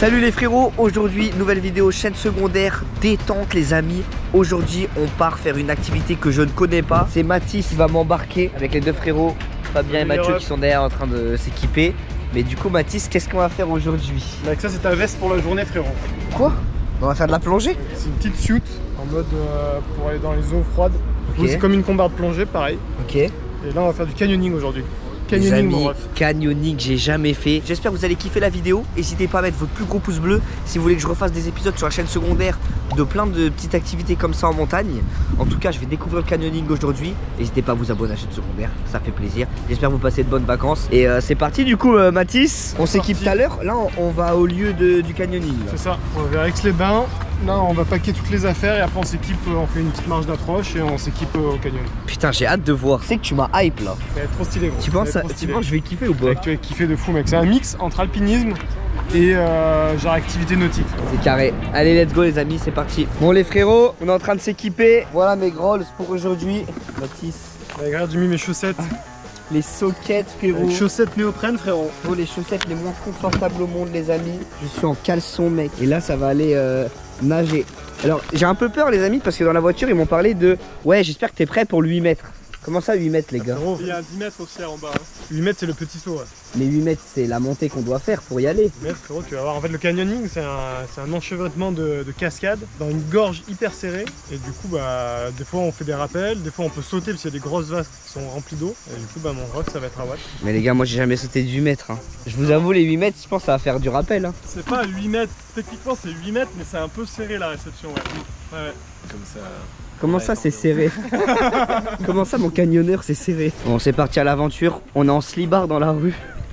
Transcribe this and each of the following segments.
Salut les frérots, aujourd'hui nouvelle vidéo chaîne secondaire détente les amis. Aujourd'hui on part faire une activité que je ne connais pas. C'est Mathis qui va m'embarquer avec les deux frérots Fabien et Mathieu qui sont derrière en train de s'équiper. Mais du coup Mathis, qu'est-ce qu'on va faire aujourd'hui? Avec ça c'est ta veste pour la journée frérot. Quoi? On va faire de la plongée? C'est une petite suit en mode pour aller dans les eaux froides. Okay. C'est comme une combarde plongée pareil. Ok. Et là on va faire du canyoning aujourd'hui. Les amis, canyoning, j'ai jamais fait. J'espère que vous allez kiffer la vidéo. N'hésitez pas à mettre votre plus gros pouce bleu si vous voulez que je refasse des épisodes sur la chaîne secondaire de plein de petites activités comme ça en montagne. En tout cas, je vais découvrir le canyoning aujourd'hui. N'hésitez pas à vous abonner à la chaîne secondaire, ça fait plaisir. J'espère que vous passez de bonnes vacances. Et c'est parti du coup, Mathis. On s'équipe tout à l'heure. Là, on va au lieu du canyoning. C'est ça, on va vers Aix-les-Bains. Là, on va paquer toutes les affaires et après on s'équipe, on fait une petite marche d'approche et on s'équipe au canyon. Putain, j'ai hâte de voir. C'est que tu m'as hype là. Ça va être trop stylé gros. Tu penses que je vais kiffer ou pas? Tu vas kiffer de fou mec. C'est un mix entre alpinisme et genre activité nautique. C'est carré. Allez, let's go les amis, c'est parti. Bon les frérots, on est en train de s'équiper. Voilà mes grolls pour aujourd'hui. Mathis. Regarde, j'ai mis mes chaussettes. Les sockets frérot. Les chaussettes néoprène frérot. Oh, les chaussettes les moins confortables au monde les amis. Je suis en caleçon mec. Et là ça va aller nager. Alors j'ai un peu peur les amis parce que dans la voiture ils m'ont parlé de ouais j'espère que t'es prêt pour le 8 mètres. Comment ça 8 mètres les gars? Il y a un 10 mètres aussi en bas. Hein. 8 mètres c'est le petit saut. Ouais. Mais 8 mètres c'est la montée qu'on doit faire pour y aller. 8 mètres frérot, tu vas voir. En fait le canyoning c'est un enchevêtrement de cascades dans une gorge hyper serrée. Et du coup bah des fois on fait des rappels, des fois on peut sauter parce qu'il y a des grosses vasques qui sont remplies d'eau. Et du coup bah mon rock ça va être à watt. Mais les gars moi j'ai jamais sauté de 8 mètres. Hein. Je vous avoue les 8 mètres je pense que ça va faire du rappel. Hein. C'est pas 8 mètres, techniquement c'est 8 mètres mais c'est un peu serré la réception. Ouais. Ouais. Comme ça. Comment ça c'est serré? Comment ça mon camionneur c'est serré? Bon c'est parti à l'aventure, on est en slibard dans la rue.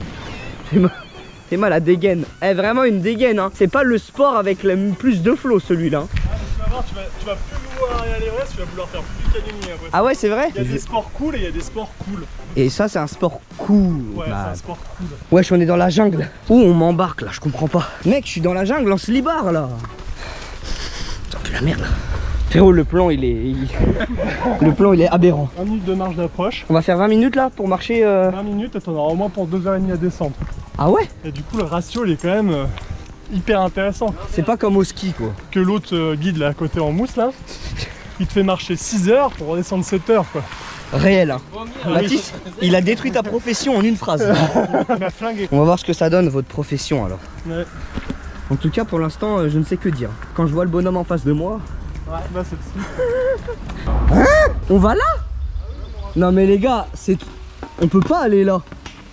Fais mal la dégaine. Eh vraiment une dégaine hein. C'est pas le sport avec le plus de flow celui-là. Tu vas voir, tu vas plus vouloir aller à l'Everest, tu vas vouloir faire plus de canyoning après. Ah ouais c'est vrai? Il y a des sports cool et il y a des sports cool. Et ça c'est un sport cool. Ouais c'est un sport cool. Wesh on est dans la jungle. Où on m'embarque là, je comprends pas. Mec je suis dans la jungle en slibard là. Ça pue la merde là. Frérot le plan il est le plan il est aberrant. 20 minutes de marche d'approche. On va faire 20 minutes là pour marcher 20 minutes et t'en auras au moins pour 2h30 à descendre. Ah ouais? Et du coup le ratio il est quand même hyper intéressant. C'est pas comme au ski quoi. Que l'autre guide là à côté en mousse là, il te fait marcher 6 heures pour redescendre 7 heures quoi. Réel hein. Mathis, il a détruit ta profession en une phrase. Il m'a flingué. On va voir ce que ça donne votre profession alors. Ouais. En tout cas pour l'instant je ne sais que dire. Quand je vois le bonhomme en face de moi. Ouais, là c'est le Hein? On va là? Non mais les gars, on peut pas aller là.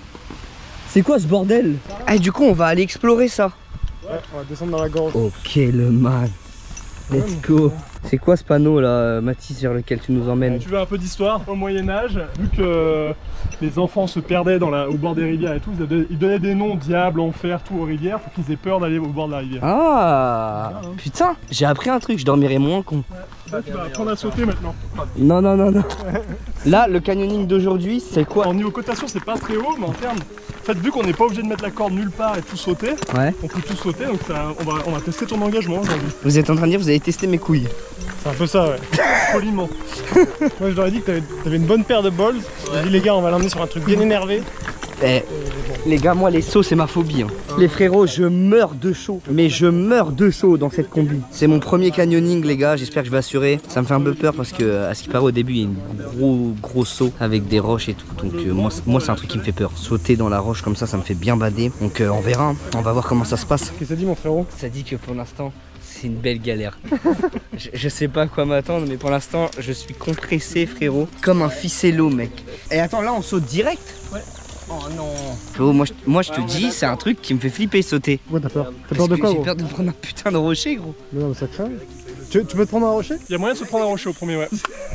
C'est quoi ce bordel? Eh du coup on va aller explorer ça. Ouais, on va descendre dans la gorge. Ok le man. Let's go. C'est quoi ce panneau là, Mathis, vers lequel tu nous emmènes? Tu veux un peu d'histoire? Au Moyen-Âge, vu que les enfants se perdaient au bord des rivières et tout, ils donnaient des noms, diable, enfer, tout aux rivières, pour qu'ils aient peur d'aller au bord de la rivière. Ah putain, j'ai appris un truc, je dormirai moins con. Ouais. Là, tu vas apprendre à sauter maintenant. Non, non, non, non. Là, le canyoning d'aujourd'hui, c'est quoi? En niveau cotation, c'est pas très haut, mais en termes. En fait, vu qu'on n'est pas obligé de mettre la corde nulle part et tout sauter, ouais. On peut tout sauter, donc on va tester ton engagement aujourd'hui. Vous êtes en train de dire, vous avez testé mes couilles? C'est un peu ça, ouais. Poliment. Moi, je leur ai dit que t'avais une bonne paire de balls. J'ai dit, les gars, on va l'emmener sur un truc bien énervé. Eh, les gars, moi, les sauts, c'est ma phobie. Hein. Les frérots, je meurs de chaud. Mais je meurs de chaud dans cette combi. C'est mon premier canyoning, les gars. J'espère que je vais assurer. Ça me fait un peu peur parce que, à ce qui paraît, au début, il y a une gros saut avec des roches et tout. Donc, moi, c'est un truc qui me fait peur. Sauter dans la roche comme ça me fait bien bader. Donc, on verra. Hein. On va voir comment ça se passe. Qu'est-ce que ça dit, mon frérot? Ça dit que pour l'instant, c'est une belle galère. je sais pas à quoi m'attendre, mais pour l'instant, je suis compressé, frérot. Comme un ficello, mec. Et attends, là, on saute direct? Ouais. Oh non. Frérot, moi je te dis, c'est un truc qui me fait flipper sauter. Ouais, t'as peur. T'as peur de quoi, J'ai gros? peur de prendre un putain de rocher, gros. Mais non, mais ça craint. Tu peux te prendre un rocher? Il y a moyen de se prendre un rocher au premier, ouais.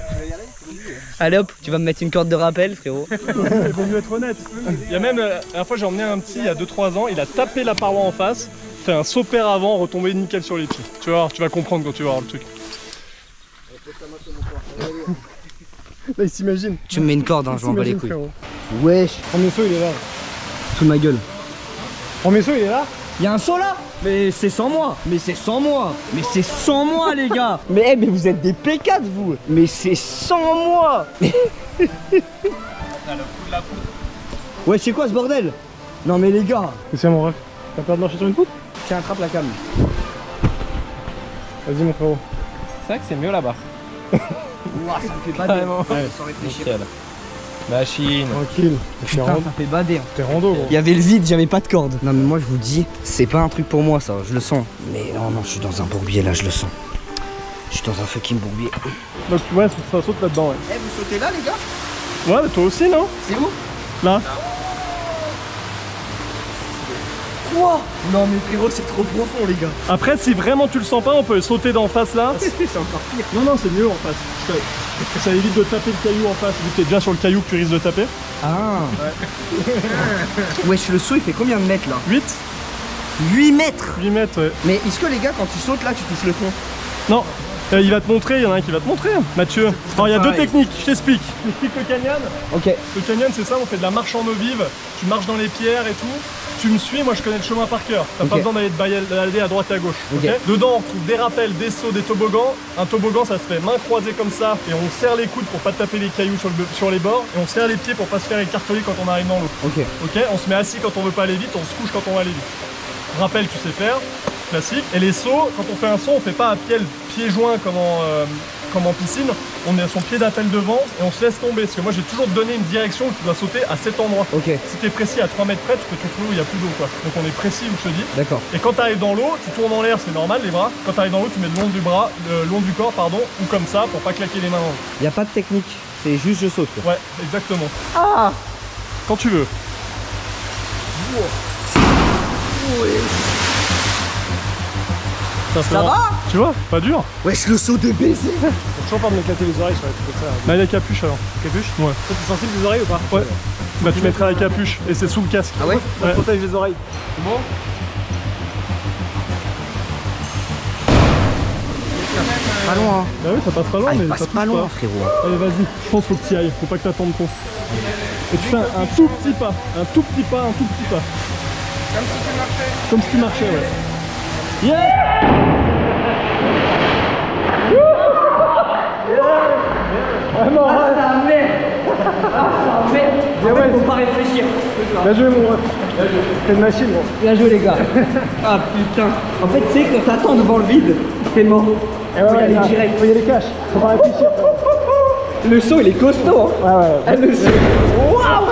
Allez hop, tu vas me mettre une corde de rappel, frérot. Il vaut mieux être honnête. Il y a même, la dernière fois j'ai emmené un petit il y a 2-3 ans, il a tapé la paroi en face, fait un saut pair avant, retombé nickel sur les pieds. Tu vas voir, tu vas comprendre quand tu vas voir le truc. Là il s'imagine. Tu me mets une corde, hein, je m'en bats les couilles. Frérot. Wesh. Premier saut il est là. Sous ma gueule. Premier saut il est là. Y'a un saut là? Mais c'est sans moi. Mais c'est sans moi. Mais c'est sans moi les gars. Mais vous êtes des P4 vous. Mais c'est sans moi. Ouais c'est quoi ce bordel? Non mais les gars. C'est ça mon ref. T'as peur de marcher sur une poutre? Tiens, attrape la cam. Vas-y mon frérot. C'est vrai que c'est mieux là-bas. Ouah, ça me fait bader. Carrément. Ouais. Sans réfléchir. Nickel. Machine. Tranquille. Putain, ça fait bader. T'es rando gros. Il y avait le vide, j'avais pas de corde. Non mais moi je vous dis, c'est pas un truc pour moi ça, je le sens. Mais non, je suis dans un bourbier là, je le sens. Je suis dans un fucking bourbier. Donc ouais, ça saute là-dedans ouais. Eh, vous sautez là les gars? Ouais, mais toi aussi non? C'est où? Là. Quoi? Non mais frérot, c'est trop profond les gars. Après, si vraiment tu le sens pas, on peut sauter d'en face là. C'est encore pire. Non, c'est mieux en face. Ça évite de taper le caillou en face. Vu que t'es déjà sur le caillou que tu risques de taper. Ah. Wesh, le saut il fait combien de mètres là? 8 8 mètres. 8 mètres, ouais. Mais est-ce que les gars, quand tu sautes là, tu touches le fond? Non, il va te montrer, il y en a un qui va te montrer, Mathieu. Alors il y a deux techniques, je t'explique. Je t'explique le canyon. Ok. Le canyon c'est ça, on fait de la marche en eau vive, tu marches dans les pierres et tout. Tu me suis, moi je connais le chemin par cœur. T'as pas besoin d'aller à droite et à gauche. Ok. Dedans on trouve des rappels, des sauts, des toboggans. Un toboggan ça se fait main croisée comme ça et on serre les coudes pour pas taper les cailloux sur les bords et on serre les pieds pour pas se faire écarteler quand on arrive dans l'eau. Ok. Ok, on se met assis quand on veut pas aller vite, on se couche quand on va aller vite. Rappel tu sais faire, classique. Et les sauts, quand on fait un saut, on fait pas à pied joint comme en piscine, on est à son pied d'appel devant et on se laisse tomber. Parce que moi j'ai toujours donné une direction où tu dois sauter à cet endroit. Ok. Si tu es précis à 3 mètres près, tu peux te retrouver où il n'y a plus d'eau quoi. Donc on est précis où je te dis. D'accord. Et quand tu arrives dans l'eau, tu tournes en l'air, c'est normal les bras. Quand tu arrives dans l'eau, tu mets le long du bras, le long du corps pardon, ou comme ça pour pas claquer les mains dans l'eau. Y a pas de technique, c'est juste je saute quoi. Ouais, exactement. Ah. Quand tu veux. Ça va? Tu vois, pas dur. Wesh, le saut de baiser. Faut toujours pas me m'éclater les oreilles sur les trucs comme ça. Bah la capuche alors. Capuche? Ouais. Toi, t'es sensible des oreilles ou pas? Ouais. Bah tu mettras la capuche et c'est sous le casque. Ah ouais? Ça protège les oreilles. Bon. Pas loin. Bah oui, ça passe pas loin, Ah, mais il ça passe touche pas loin, frérot. Allez, vas-y, je pense faut que tu y ailles, faut pas que t'attendes trop. Et tu fais un tout petit pas, un tout petit pas, un tout petit pas. Comme si tu marchais, ouais. Yeah! Vraiment, Ah, ça merde. Ah, ça merde. En fait, faut pas réfléchir. bien joué mon ref. C'est une machine, gros. Bien joué les gars. Ah putain. En fait, tu sais, quand t'attends devant le vide, t'es mort. Faut y aller direct. Faut y aller cash, faut pas réfléchir. Le saut, il est costaud. Ouais, ouais. Ah, le saut. Waouh.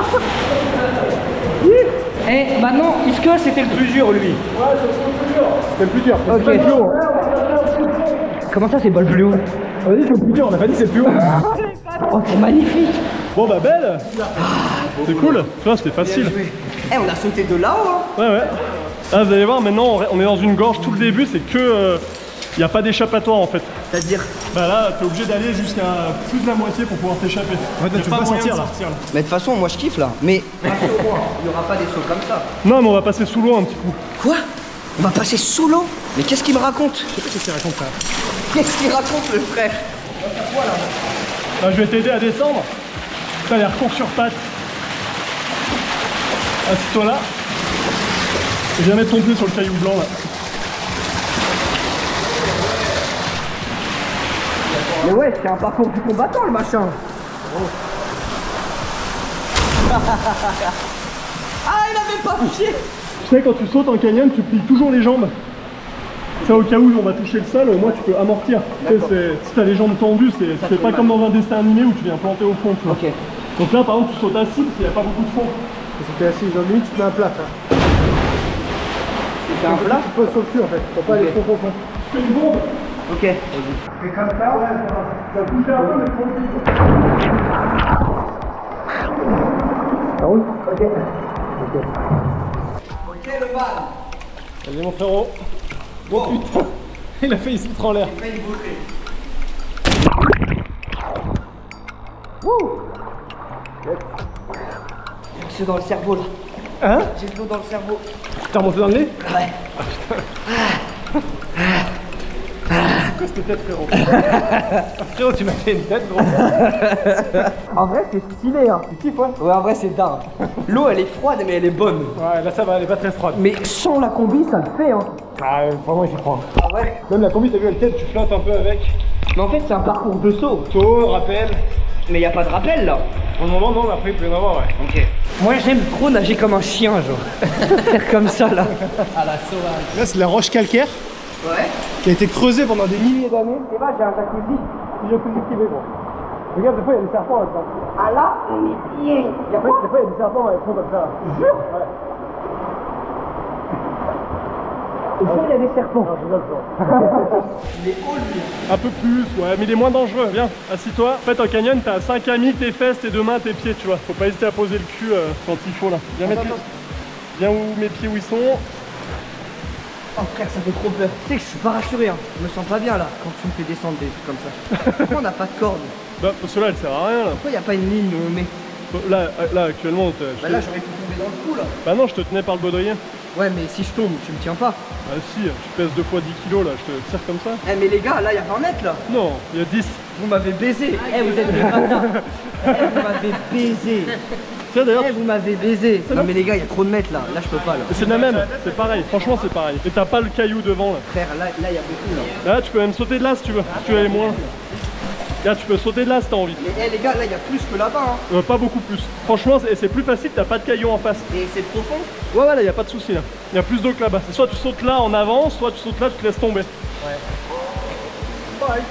Eh, maintenant, est-ce que c'était le plus dur, lui? Ouais, c'est le plus dur. C'est le plus dur. Ok. C'est pas le plus haut. Comment ça, c'est pas le plus haut? On a dit c'est le plus dur, on a pas dit c'est le plus haut. Oh, c'est magnifique. Bon bah belle. C'est cool, tu vois, c'était facile. Eh, on a sauté de là-haut, hein. Ouais, ouais. Là, vous allez voir, maintenant, on est dans une gorge. Tout le début, c'est que... Il n'y a pas d'échappatoire, en fait. C'est-à-dire? Bah là, t'es obligé d'aller jusqu'à plus de la moitié pour pouvoir t'échapper. Ouais, tu peux pas sortir là. Mais de toute façon, moi, je kiffe, là. Mais il n'y aura pas des sauts comme ça. Non, mais on va passer sous l'eau un petit coup. Quoi? On va passer sous l'eau? Mais qu'est-ce qu'il me raconte? Je sais pas ce qu'il raconte ça. Qu'est-ce qu'il raconte, le frère? Là, je vais t'aider à descendre. T'as l'air court sur pattes. Assis-toi là. Et viens mettre ton pied sur le caillou blanc, là. Mais ouais, c'est un parcours du combattant, le machin. Ah, il avait pas pied. Tu sais, quand tu sautes en canyon, tu plies toujours les jambes. Ça, au cas où on va toucher le sol, au moins tu peux amortir. Tu sais, si t'as les jambes tendues, c'est pas comme dans un dessin animé où tu viens planter au fond. Tu vois. Ok. Donc là, par exemple, tu sautes assis parce qu'il n'y a pas beaucoup de fond. Si t'es assis, genre limite, tu te mets un plat. C'est un plat? Tu te poses sur le cul en fait. Faut pas aller trop profond. Tu fais une bombe. Ok. Fais comme ça, ouais. Tu vas toucher un peu, mais tranquille. Ça roule? Ok. Ok, le bal. Vas-y, mon frérot. Oh putain, il a failli se mettre en l'air. Il fait une beauté. C'est dans le cerveau, là. Hein? J'ai de l'eau dans le cerveau. T'as remonté dans le nez? Ouais. Quoi cette tête, frérot? Frérot, tu m'as fait une tête, gros. En vrai, c'est stylé, hein. Tu kiffes, ouais? Ouais, en vrai, c'est dingue. L'eau, elle est froide, mais elle est bonne. Ouais, là ça va, elle est pas très froide. Mais sans la combi, ça le fait, hein. Ah, vraiment, il fait froid. Ah ouais? Même la combi, t'as vu, elle tête, tu flottes un peu avec. Mais en fait, c'est un parcours de saut. Saut, rappel. Mais y a pas de rappel, là. Pour le moment, non, mais après, il peut y en avoir, ouais. Ok. Moi j'aime trop nager comme un chien, genre. Faire comme ça là. À la sauvage. Là, c'est de la roche calcaire Ouais. qui a été creusée pendant des milliers d'années. Et bah j'ai un jacuzzi. Jacuzzi privé, gros. Regarde, des fois, il y a des serpents là-dedans. Ah là, il y a Des fois, il y a des serpents, ils font comme ça. Jure. Ouais. Et ça, il y a des serpents. Non, je rigole pas. Il est haut lui. Un peu plus, ouais, mais il est moins dangereux. Viens, assis-toi. En fait, en canyon, t'as 5 amis, tes fesses, tes deux mains, tes pieds, tu vois. Faut pas hésiter à poser le cul quand il faut là. Viens, viens où mes pieds où ils sont. Oh frère, ça fait trop peur. Tu sais que je suis pas rassuré, hein. Je me sens pas bien là quand tu me fais descendre des trucs comme ça. Pourquoi on n'a pas de corde? Bah, parce que là, elle sert à rien là. Pourquoi il n'y a pas une ligne où on met? Là actuellement, Bah là, j'aurais pu tomber dans le trou là. bah non, je te tenais par le baudrier. Ouais, mais si je tombe, tu me tiens pas. Ah si, tu pèses 2 fois 10 kilos là, je te tire comme ça. Eh mais les gars, là, il y a 20 mètres là. Non, il y a 10. Vous m'avez baisé. Eh, vous êtes des bâtards. Eh, vous m'avez baisé. Tiens d'ailleurs, Eh, vous m'avez baisé. Non mais les gars, il y a trop de mètres là. Là, je peux pas là. c'est la même, c'est pareil, franchement c'est pareil. Et t'as pas le caillou devant là. Frère, là, il y a beaucoup là. Là, tu peux même sauter de là si tu veux, si tu veux aller moins. Là, tu peux sauter de là si t'as envie. Mais les gars, là, il y a plus que là-bas. Hein. Pas beaucoup plus. Franchement, c'est plus facile, t'as pas de caillou en face. Et c'est profond. Ouais, là, y a pas de souci là. Il y a plus d'eau que là-bas. C'est soit tu sautes là en avant, soit tu sautes là, tu te laisses tomber. Ouais. Pareil.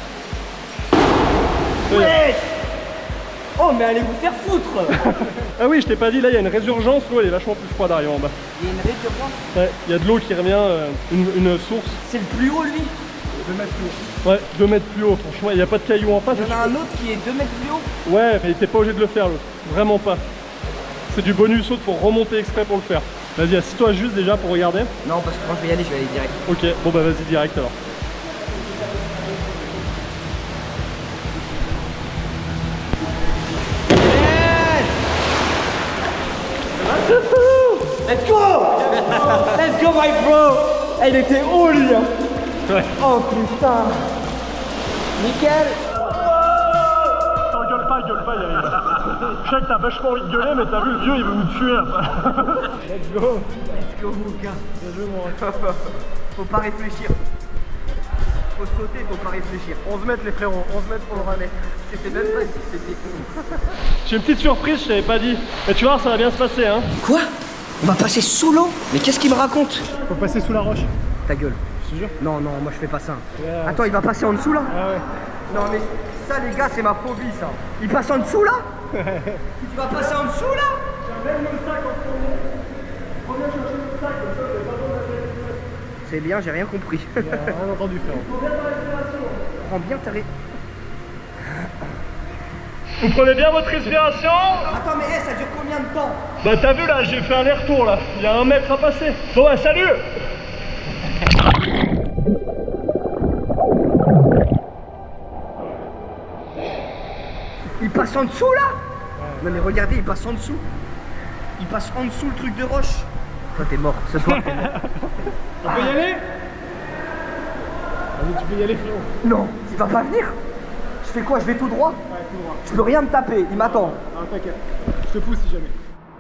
Ouais. Oh, mais allez vous faire foutre. Ah oui, je t'ai pas dit, là, il y a une résurgence, l'eau elle est vachement plus froide arrière en bas. Il y a une résurgence. Ouais, il y a de l'eau qui revient, une source. C'est le plus haut lui. 2 mètres plus haut. Ouais, 2 mètres plus haut, franchement, il n'y a pas de caillou en face. Il y en a un autre qui est 2 mètres plus haut. Ouais, mais t'es pas obligé de le faire l'autre. Vraiment pas. C'est du bonus saut, faut remonter exprès pour le faire. Vas-y, assis-toi juste déjà pour regarder. Non, parce que quand je vais y aller, je vais aller direct. Ok, bon bah vas-y direct alors. Let's go. Let's go my bro. Elle était haut lui hein. Ouais. Oh putain. Nickel. Gueule pas, Yannick. Je sais que t'as vachement envie de gueuler, mais t'as vu le vieux, il veut nous tuer après. Let's go. Let's go mon gars. Bien joué, mon ref. Faut pas réfléchir. Faut sauter, faut pas réfléchir. 11 mètres les frérots, 11 mètres pour le ramener. C'était même pas ici, c'était J'ai une petite surprise, je t'avais pas dit. Mais tu vois, ça va bien se passer hein. Quoi? On va passer sous l'eau? Mais qu'est-ce qu'il me raconte? Faut passer sous la roche. Ta gueule. Je te jure. Non, non, moi je fais pas ça. Yeah. Attends, il va passer en dessous là? Ah ouais. Non mais ça les gars, c'est ma phobie ça. Il passe en dessous là? Tu vas passer en dessous là? J'amène le sac en premier. Reviens chercher le sac, comme ça, vous avez pas besoin d'aller. C'est bien, j'ai rien compris. J'ai rien entendu frère. Prends bien ta ré... Vous prenez bien votre respiration? Attends mais ça dure combien de temps? Bah t'as vu là, j'ai fait un aller-retour là. Il y a 1 mètre à passer. Bon bah salut. Il passe en dessous là? Non mais regardez, il passe en dessous. Il passe en dessous le truc de roche. Toi t'es mort, ce soir t'es mort. On peut y aller? Vas-y, tu peux y aller frérot. Non, il va pas venir. Je fais quoi? Je vais tout droit? Ouais, tout droit. Je peux rien me taper, il m'attend. Ah t'inquiète, je te pousse si jamais.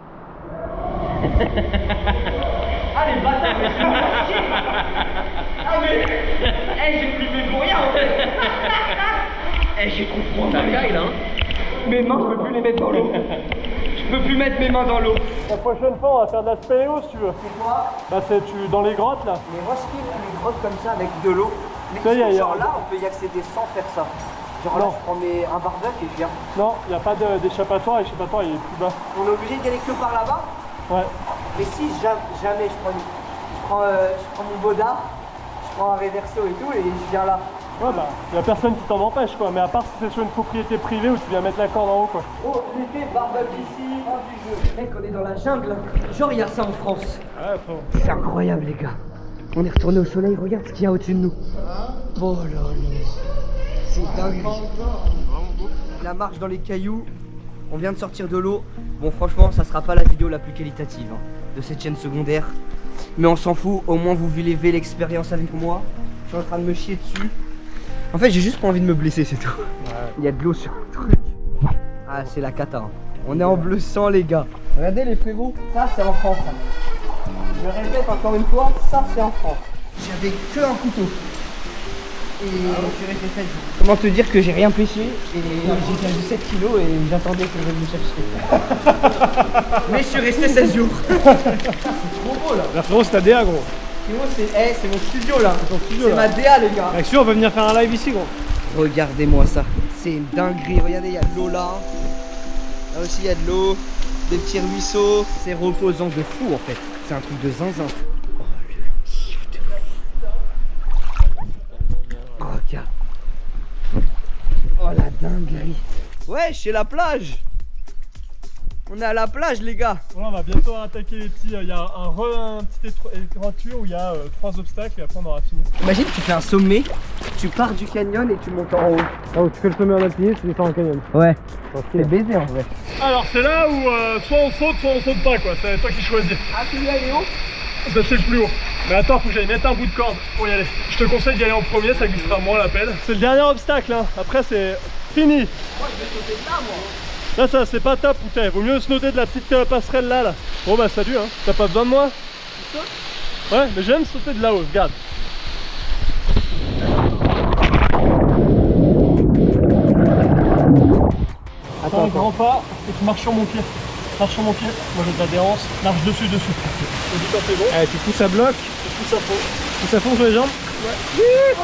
Allez bâtard, mais c'est pas chier. Ah mais... Eh j'ai filmé pour rien en fait. Eh j'ai trop froid. Ça caille là hein. Mes mains, je peux plus les mettre dans l'eau. Je peux plus mettre mes mains dans l'eau. La prochaine fois, on va faire de la spéléo si tu veux. C'est quoi? Bah c'est dans les grottes là. Mais moi je kiffe les grottes comme ça avec de l'eau. Mais Ça y est, genre là, on peut y accéder sans faire ça. Genre là, Non. je prends un barbecue et je viens. Non, il n'y a pas d'échappatoire, l'échappatoire il est plus bas. On est obligé d'y aller que par là-bas. Ouais. Mais si jamais je prends mon bodard, je prends un réverso et tout et je viens là. Ouais bah, il n'y a personne qui t'en empêche quoi, mais à part si c'est sur une propriété privée où tu viens mettre la corde en haut quoi. Oh, l'été, barbecue ici, hors du jeu. Mec, on est dans la jungle. Genre, il y a ça en France. Ouais, frérot. C'est incroyable, les gars. On est retourné au soleil, regarde ce qu'il y a au-dessus de nous. Oh là là. C'est dingue. La marche dans les cailloux. On vient de sortir de l'eau. Bon, franchement, ça sera pas la vidéo la plus qualitative hein, de cette chaîne secondaire. Mais on s'en fout, au moins vous vivez l'expérience avec moi. Je suis en train de me chier dessus. En fait, j'ai juste pas envie de me blesser, c'est tout. Ouais. Il y a de l'eau sur le truc. Ah, c'est la cata. Hein. On est en bleu sang, les gars. Regardez les frérots, ça c'est en France. Hein. Je répète encore une fois, ça c'est en France. J'avais que un couteau. Et je suis resté 7 jours. Comment te dire que j'ai rien pêché et j'ai perdu 7 kilos et j'attendais que je me chercher. Mais je suis resté 16 jours. C'est trop beau là. Là frérot, c'est ta DA gros. C'est mon studio là. studio, C'est là. ma DA les gars. Avec sûr, on va venir faire un live ici gros. Regardez-moi ça. C'est une dinguerie. Regardez, il y a de l'eau là. Là aussi il y a de l'eau. Des petits ruisseaux. C'est reposant de fou en fait. C'est un truc de zinzin. Oh le kiff de fou. Regarde. Oh la dinguerie. Ouais, chez la plage. On est à la plage les gars. Voilà, on va bientôt attaquer les petits. Il y a un petit étroiture où il y a 3 obstacles et après on aura fini. Imagine tu fais un sommet, tu pars du canyon et tu montes en haut. Ah où tu fais le sommet en alpinisme, tu descends en canyon. Ouais. C'est baisé en vrai. Alors c'est là où soit on saute pas quoi, c'est toi qui choisis. Ah tu veux aller haut? Ça c'est le plus haut. Mais attends, faut que j'aille mettre un bout de corde pour y aller. Je te conseille d'y aller en premier, ça glissera moins la pelle. C'est le dernier obstacle hein, après c'est fini. Moi je vais sauter de là moi. Là ça c'est pas top Poutet, vaut mieux se noter de la petite passerelle là. Bon bah salut hein, t'as pas besoin de moi? Ouais mais j'aime sauter de là-haut, regarde. Attends, grand pas et tu marches sur mon pied. Marche sur mon pied, moi j'ai de l'adhérence, marche dessus. Et du coup c'est bon. Allez, tu pousses à bloc, tu pousses à fond. Tu pousses à fond sur les jambes. Ouais.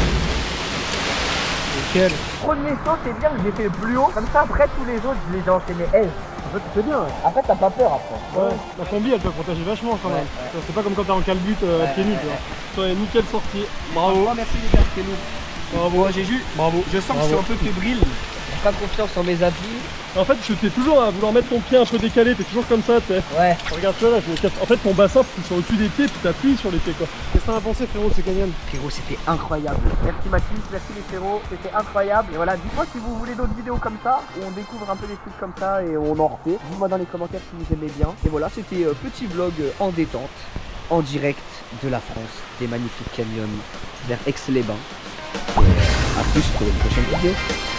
Nickel. Premier saut c'est bien, j'ai fait le plus haut. Comme ça après tous les autres je les ai enchaînés. En fait tu fais bien. Ouais. Après t'as pas peur après. Ouais. La combi elle peut protéger vachement quand même. Ouais. C'est pas comme quand t'es en calbut pieds nus. Ouais, nickel sortie. Bravo. Merci les gars, c'était lourd. Bravo. J'ai juste. Bravo. Je sens que je suis un peu fébrile. J'ai pas confiance en mes appuis. En fait, tu es toujours à vouloir mettre ton pied un peu décalé, t'es toujours comme ça, tu sais. Ouais. Regarde toi là, en fait ton bassin c'est sur au-dessus des pieds, puis t'appuies sur les pieds quoi. Qu'est-ce que t'en as pensé frérot de ces canyons? Frérot, c'était incroyable. Merci Mathis, merci les frérots, c'était incroyable. Et voilà, dites-moi si vous voulez d'autres vidéos comme ça, où on découvre un peu des trucs comme ça et on en refait. Dites-moi dans les commentaires si vous aimez bien. Et voilà, c'était petit vlog en détente, en direct de la France, des magnifiques canyons vers Aix-les-Bains. A plus pour une prochaine vidéo.